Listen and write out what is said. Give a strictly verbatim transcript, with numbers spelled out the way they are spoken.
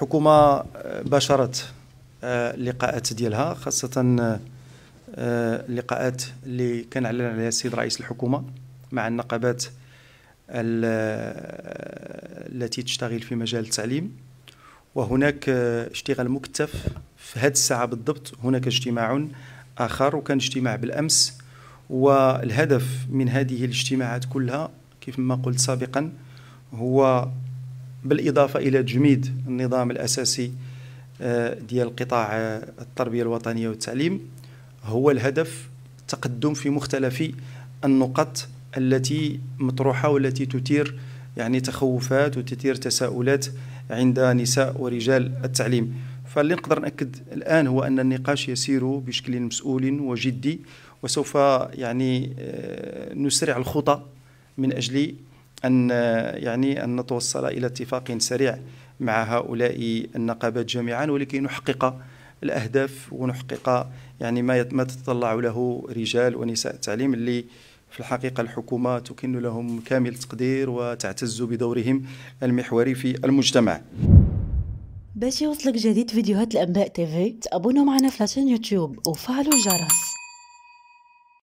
الحكومة باشرت اللقاءات ديالها، خاصة اللقاءات اللي كان اعلن عليها السيد رئيس الحكومة مع النقابات التي تشتغل في مجال التعليم. وهناك اشتغال مكثف في هذه الساعة بالضبط. هناك اجتماع آخر وكان اجتماع بالأمس، والهدف من هذه الاجتماعات كلها كيف ما قلت سابقا هو بالإضافة إلى تجميد النظام الأساسي ديال قطاع التربية الوطنية والتعليم، هو الهدف التقدم في مختلف النقط التي مطروحة والتي تثير يعني تخوفات وتثير تساؤلات عند نساء ورجال التعليم. فاللي نقدر نأكد الآن هو أن النقاش يسير بشكل مسؤول وجدي، وسوف يعني نسرع الخطى من أجل أن يعني أن نتوصل إلى اتفاق سريع مع هؤلاء النقابات جميعا، ولكي نحقق الأهداف ونحقق يعني ما ما تتطلع له رجال ونساء التعليم، اللي في الحقيقة الحكومة تكن لهم كامل التقدير وتعتز بدورهم المحوري في المجتمع. باش يوصلك جديد فيديوهات الأنباء تيفي تابونوا معنا في لاشين يوتيوب وفعلوا الجرس.